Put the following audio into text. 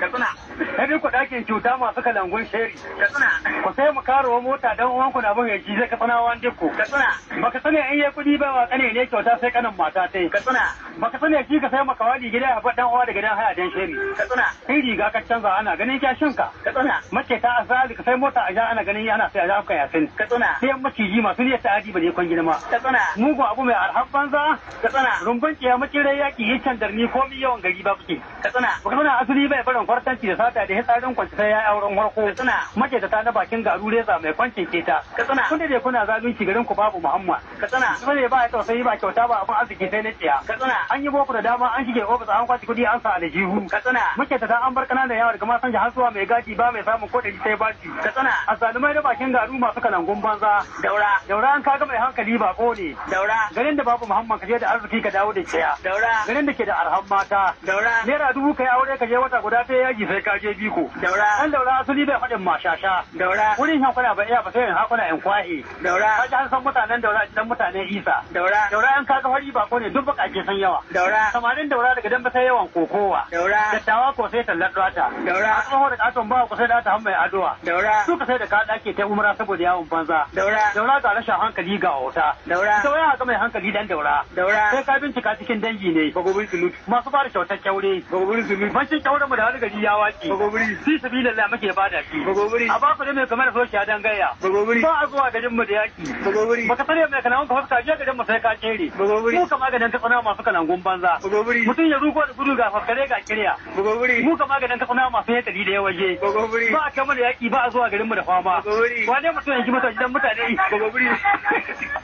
Katsina. Sai ku ɗakin cuta masu kalangun sheri. Katsina. Ku sai mu karo mota don uwanku na buga ji zai Katsinawan dukku. Katsina. Baka sani in yi kuɗi ba wa kane ne kyauta sai kanin mata sai. Katsina. Baka sani shi ka sai maka wadi gida a dan uwa da gidan haya dan sheri. Katsina. In riga ka canza ana ganin kyashinka. Katsina. Mace ta asali ka sai mota a ja ana ganin ana sai a ja ka yasin. Katsina. Sai maciji masu niyyar ta'adi ba ne kwan girma. Katsina. Mugun abu mai arhan banza. Katsina. Rumbun kiya makirai yaki yi can darni komi yawan gari ba kuke. Katsina. Baka sani asali bai barin kwartanci da sata da hitsarin kwanci sai ya auren warko. Katsina. Mace ta na bakin garu reza mai kwancin keta. Katsina. Kun da kuna zalunci garin ku babu Muhammad. Katsina. Sai ba ya tausayi ba kyauta ba abun arziki sai na tsiya. Katsina. An yi boko da dama an shige ofis an kwaci kudi an sa aljihu. Katsina. Muke ta an bar kananan yawa daga masan jihar zuwa mai gaji ba mai samun kodari sai baci. Katsina. A zalumai da bakin garu masu kalangun banza. Daura. Daura an kaga mai hankali ba ne. Daura. Garin da babu Muhammad kaje da arziki ka dawo da kiya. Daura. Garin da ke da arhan mata. Daura. Naira 1000 kai aure ka je wata guda ta yaji sai ka je biko. Daura. Dan daura asali bai faɗin mashasha. Daura. Wurin hankuna ba iya ba sai hakuna in kwahe. Daura. Kaji an san mutanen daura dan mutanen Isa. Daura. Daura an kaga fari ba ne duk bakake san yawa. Daura. Samarin daura daga dan sai yawan kokowa. Daura. Dattawa ko sai tallar data. Daura. A tsoho da katon ba ko sai data han mai adowa. Daura. Suka sai da ka dake ta umra saboda yawon banza. Daura. Daura ga rashin hankali ga wauta. Daura. Daura ga mai hankali dan daura. Daura. Sai ka bincika cikin dangi ne. Bagobiri sulut. Masu fara kyautar kyaure. Bagobiri sulut. Bancin kyaure mu da wani gari ya wace. Bagobiri. Fi sabilillah muke bada shi. Bagobiri. A ba ku da mai kamar sokiya dan gayya. Bagobiri. Ba a zuwa garin mu da yaki. Bagobiri. Baka sani mai kanawan ka fuska je garin mu sai ka kere. Bagobiri. Mu kama ganin ka tsana masu kalangun banza. Bagobiri. Mutum ya rugo da gudu ga faskare ga kirya. Bagobiri. Mu kama ganin ka tsana masu yatari da ya waje. Bagobiri. Ba a kama da yaki ba a zuwa garin mu da fama. Bagobiri. Wane mutum yanki masa gidan mutane. Bagobiri.